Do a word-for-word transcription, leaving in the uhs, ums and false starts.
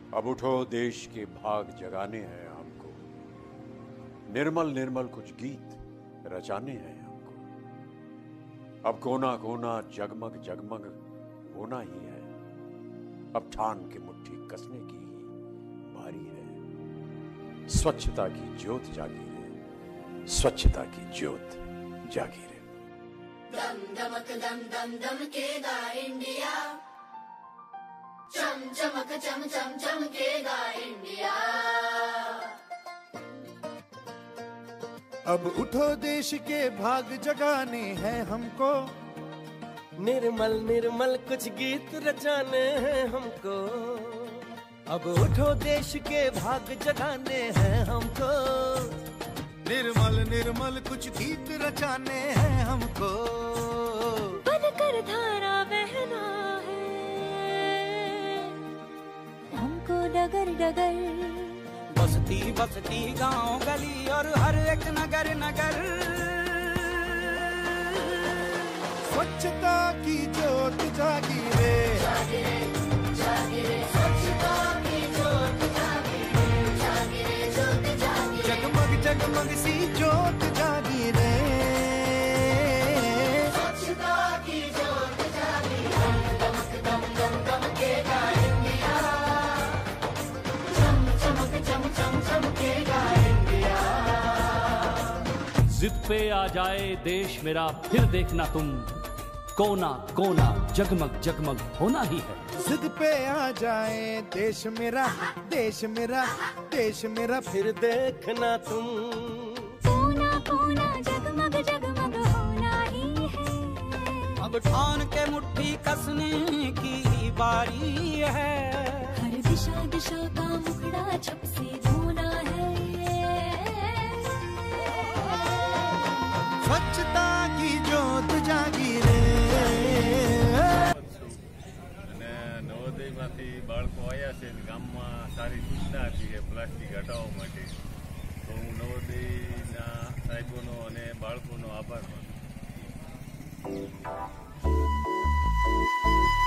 अब उठो देश के भाग जगाने हैं हमको, निर्मल निर्मल कुछ गीत रचाने हैं हमको। अब कोना कोना जगमग जगमग होना ही है, अब ठान के मुट्ठी कसने की ही बारी है। स्वच्छता की ज्योत जागी रे, स्वच्छता की ज्योत जागी रे। दम दमक दम दम दम केगा इंडिया, चम चमक चम चम चमकेगा इंडिया। अब उठो देश के भाग जगाने हैं हमको, निर्मल निर्मल कुछ गीत रचाने हैं हमको। अब उठो देश के भाग जगाने हैं हमको, निर्मल निर्मल कुछ गीत रचाने हैं हमको। बनकर धारा बहना है हमको डगर डगर, बसती बसती गांव गली और हर एक नगर नगर। स्वच्छता की ज्योत जागी रे, जागी रे, जागी रे, स्वच्छता की ज्योत जागी रे, जागी रे, ज्योत जागी रे। जगमग जगमग सी ज्योत जागी रे, स्वच्छता की ज्योत जागी रे। दमक दम दम दमकेगा इंडिया, चम चमक चम चम चमकेगा इंडिया। जिद पे आ जाए देश मेरा फिर देखना तुम, कोना कोना जगमग जगमग होना ही है। जिद पे आ जाए देश मेरा, देश मेरा, देश मेरा फिर देखना तुम, कोना कोना जगमग जगमग होना ही है। अब ठान के मुट्ठी कसने की बारी है। हर दिशा दिशा का मुखड़ा छप से धोना है। स्वच्छता की ज्योत जागी रे। અને નવોદયમાંથી બાળકો આવ્યા છે, ગામમાં સારી સૂચના આપી છે પ્લાસ્ટિક હટાવવા માટે, તો હું નવોદયના સાહેબોનો અને બાળકોનો આભાર માનું છું.